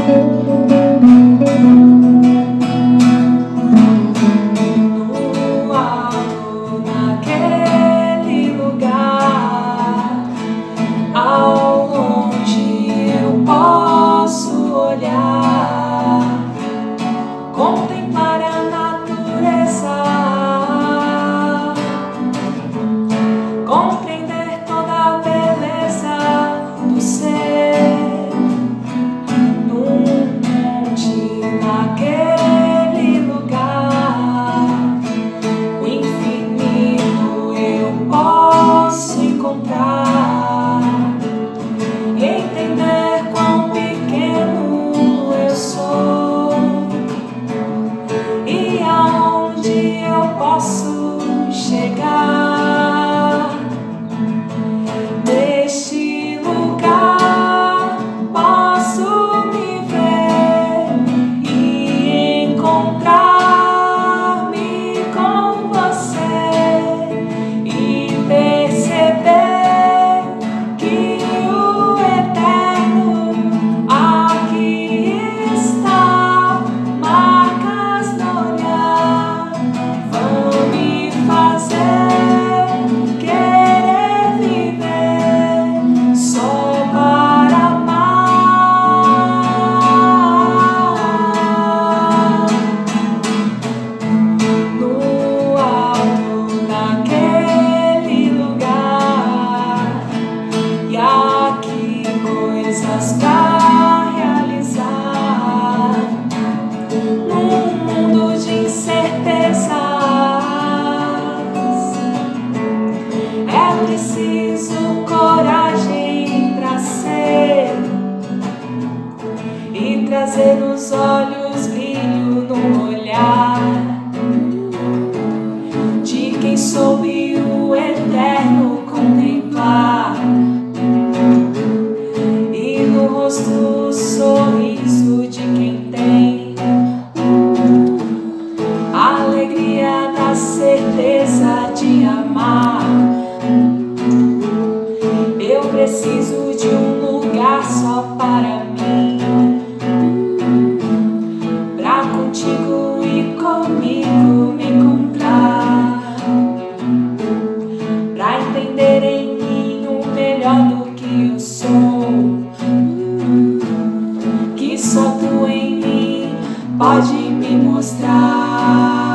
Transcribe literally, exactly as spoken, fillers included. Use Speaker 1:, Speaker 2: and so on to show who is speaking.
Speaker 1: Contemplar a natureza, compreender toda a beleza do ser. Num monte, naquele lugar, o infinito eu posso encontrar, entender quão pequeno eu sou. Posso chegar neste lugar, posso me ver e encontrar-me com você e perceber que o eterno aqui está, marcas no olhar. Me fazer querer viver só para amar. No alto daquele lugar, e aqui coisas pra realizar. Num mundo de incerteza, preciso coragem pra ser e trazer nos olhos brilho no olhar de quem soube o eterno contemplar, e no rosto o sorriso de quem tem a alegria da certeza de amar. Eu preciso de um lugar só para mim, pra contigo e comigo me encontrar, pra entender em mim o melhor do que eu sou, que só tu em mim pode me mostrar.